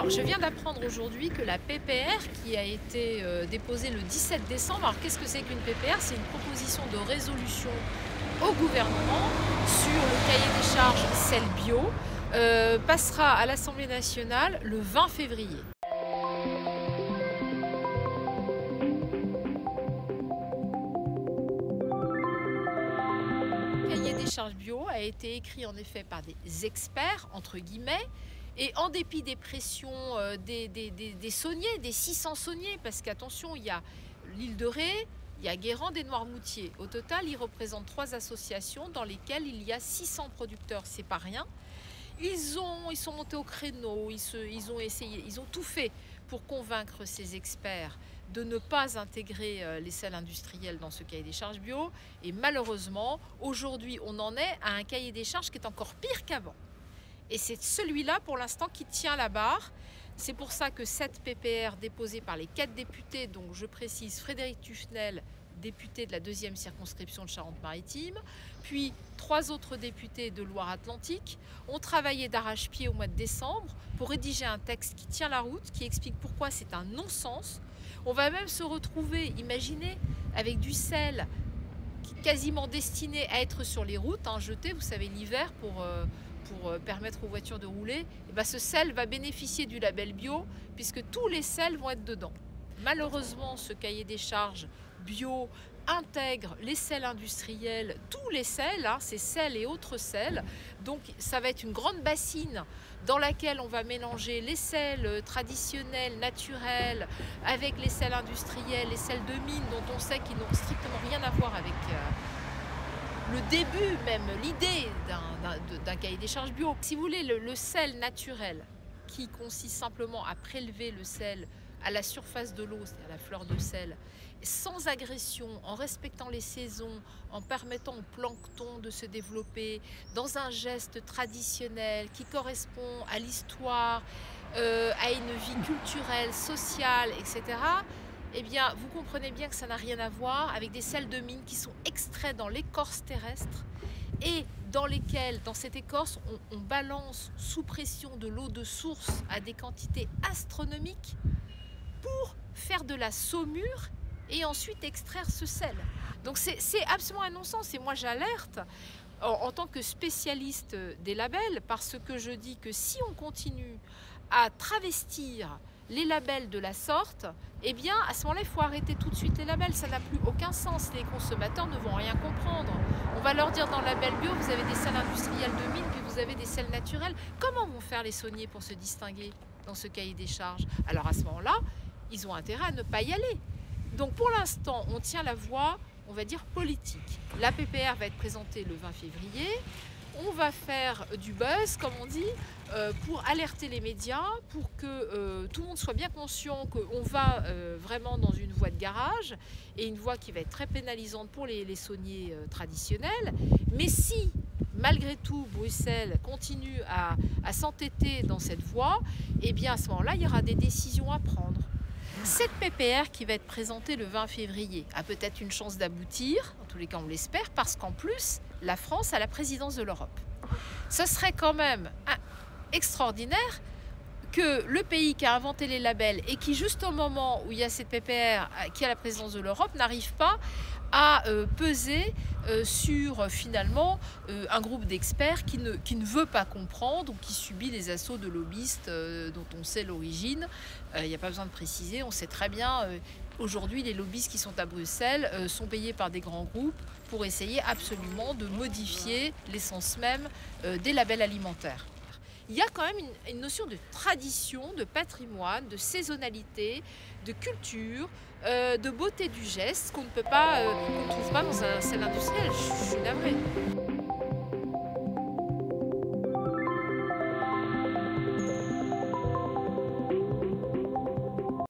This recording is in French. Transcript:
Alors, je viens d'apprendre aujourd'hui que la PPR qui a été déposée le 17 décembre, alors qu'est-ce que c'est qu'une PPR? C'est une proposition de résolution au gouvernement sur le cahier des charges sel bio, passera à l'Assemblée nationale le 20 février. Le cahier des charges bio a été écrit en effet par des experts, entre guillemets, et en dépit des pressions des sauniers, des 600 sauniers, parce qu'attention, il y a l'île de Ré, il y a Guérande et Noirmoutier. Au total, ils représentent 3 associations dans lesquelles il y a 600 producteurs, c'est pas rien. Ils sont montés au créneau, ils ont essayé, ils ont tout fait pour convaincre ces experts de ne pas intégrer les sels industriels dans ce cahier des charges bio. Et malheureusement, aujourd'hui, on en est à un cahier des charges qui est encore pire qu'avant. Et c'est celui-là, pour l'instant, qui tient la barre. C'est pour ça que cette PPR déposée par les 4 députés, donc je précise Frédéric Tufnel, député de la 2e circonscription de Charente-Maritime, puis 3 autres députés de Loire-Atlantique, ont travaillé d'arrache-pied au mois de décembre pour rédiger un texte qui tient la route, qui explique pourquoi c'est un non-sens. On va même se retrouver, imaginez, avec du sel quasiment destiné à être sur les routes, jeté, vous savez, l'hiver pour permettre aux voitures de rouler. Et bien, ce sel va bénéficier du label bio puisque tous les sels vont être dedans. Malheureusement, ce cahier des charges bio intègre les sels industriels, tous les sels, ces sels et autres sels. Donc ça va être une grande bassine dans laquelle on va mélanger les sels traditionnels, naturels, avec les sels industriels, les sels de mine dont on sait qu'ils n'ont strictement rien à voir avec le début, même l'idée d'un cahier des charges bio. Si vous voulez, le sel naturel qui consiste simplement à prélever le sel à la surface de l'eau, c'est-à-dire la fleur de sel, sans agression, en respectant les saisons, en permettant au plancton de se développer, dans un geste traditionnel qui correspond à l'histoire, à une vie culturelle, sociale, etc., eh bien, vous comprenez bien que ça n'a rien à voir avec des sels de mine qui sont extraits dans l'écorce terrestre et dans lesquels, dans cette écorce, on balance sous pression de l'eau de source à des quantités astronomiques pour faire de la saumure et ensuite extraire ce sel. Donc c'est absolument un non-sens et moi j'alerte en tant que spécialiste des labels parce que je dis que si on continue à travestir les labels de la sorte, eh bien à ce moment-là il faut arrêter tout de suite les labels, ça n'a plus aucun sens, les consommateurs ne vont rien comprendre. On va leur dire dans le label bio vous avez des sels industriels de mine puis vous avez des sels naturels. Comment vont faire les sauniers pour se distinguer dans ce cahier des charges? Alors à ce moment-là, ils ont intérêt à ne pas y aller. Donc pour l'instant, on tient la voie, on va dire, politique. La PPR va être présentée le 20 février. On va faire du buzz, comme on dit, pour alerter les médias, pour que tout le monde soit bien conscient qu'on va vraiment dans une voie de garage et une voie qui va être très pénalisante pour les sauniers traditionnels. Mais si, malgré tout, Bruxelles continue à s'entêter dans cette voie, eh bien à ce moment-là, il y aura des décisions à prendre. Cette PPR qui va être présentée le 20 février a peut-être une chance d'aboutir, en tous les cas on l'espère, parce qu'en plus, la France a la présidence de l'Europe. Ce serait quand même extraordinaire que le pays qui a inventé les labels et qui, juste au moment où il y a cette PPR qui a la présidence de l'Europe, n'arrive pas à peser sur finalement un groupe d'experts qui ne veut pas comprendre ou qui subit les assauts de lobbyistes dont on sait l'origine. Il n'y a pas besoin de préciser, on sait très bien aujourd'hui les lobbyistes qui sont à Bruxelles sont payés par des grands groupes pour essayer absolument de modifier l'essence même des labels alimentaires. Il y a quand même une notion de tradition, de patrimoine, de saisonnalité, de culture, de beauté du geste qu'on ne trouve pas dans un sel industriel. Je suis navrée.